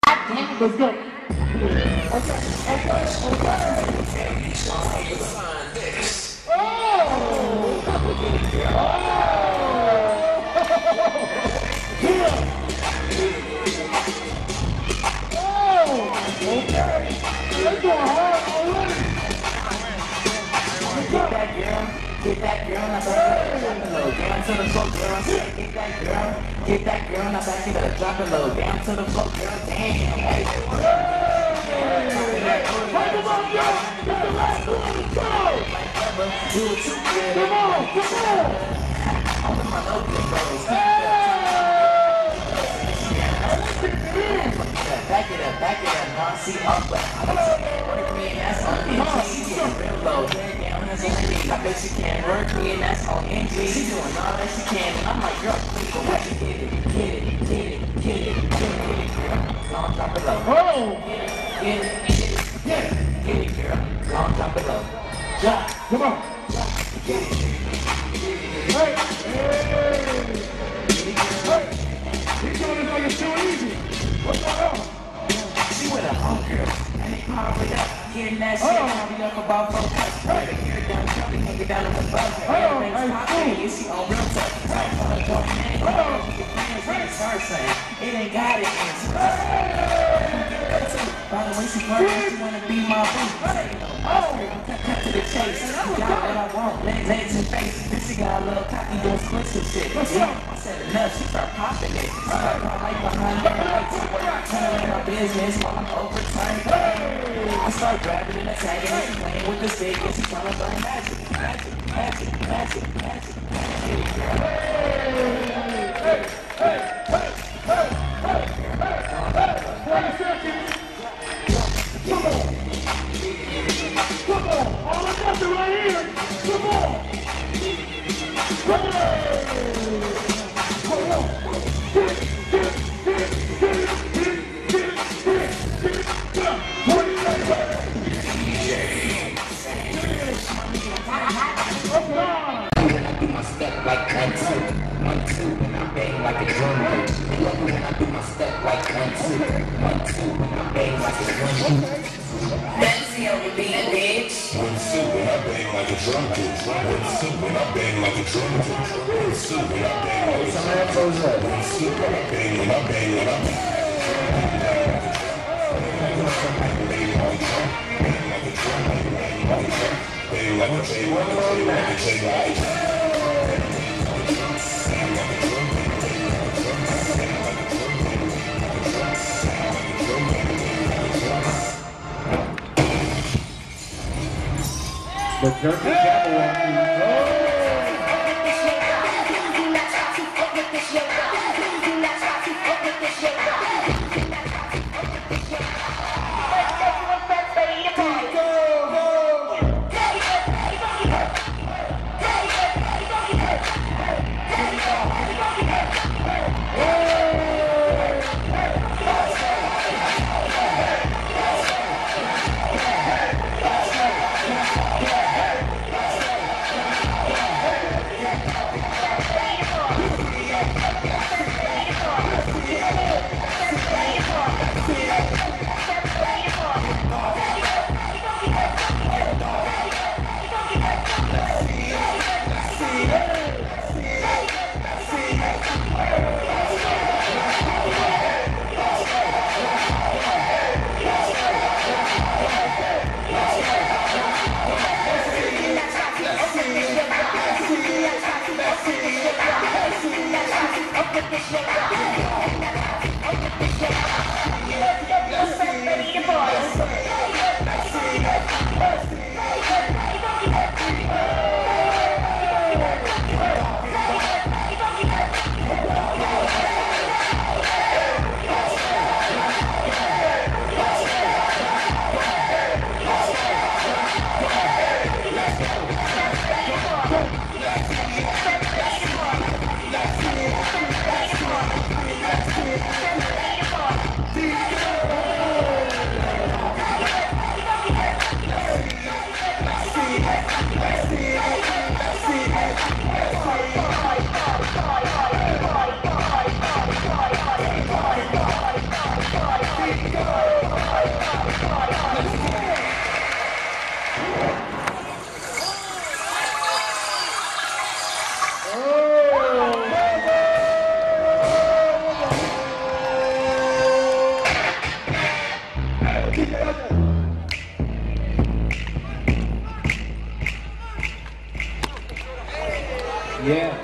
Let's go. Get that girl, now back it up, drop it low, down to the floor, girl. Get that girl, now back it up, drop it low, down to the floor, girl. Damn, hey. Come on, girl. It's the last one. Let's go. Do what you did. Come on, come on. Open my local bros. Back it up, now see up, but work me and that's on NG. Real low, head down, that's on me. I bet you can work me and that's on NG. She doing all that she can, and I'm like, girl, please, but what you get it, girl. Don't drop it low. Get it, girl. Don't drop it low. Drop, come on. Get it. Hey. He's doing this like it's too easy. What's going on? She with a homegirl, and they probably up. Getting that shit, I'll be up about 4 cuts. Right here, down, jumping, hang it down on the bus. Everything's popping, you see on real tough. Right for the door, man. Your friends when it starts saying, it ain't got it in. By the way, she working, she wanna be my boo. Cut to the chase. You got what I want, legs and face. Then she got a little cocky, doing splits and shit. I said enough, she start popping it. Start right behind her, like to work. Turn my business while I'm overturned. I start grabbing and attacking and she playing with the stick and she trying to learn magic. Come on, all or nothing right here. Come on. Like 1, 2, 1, 2, when I bang like a drum beat. When I do my step like 1, 2, 1, 2, when I bang like a drum beat. That's the only beat, bitch. 1, 2, when I bang like a drum beat. 1, 2, when I bang like a drum beat. 1, 2, when I bang like a drum beat. 1, 2, when I bang, when I bang, when I bang. Bang like a drum. The Dirty Devil. Yeah.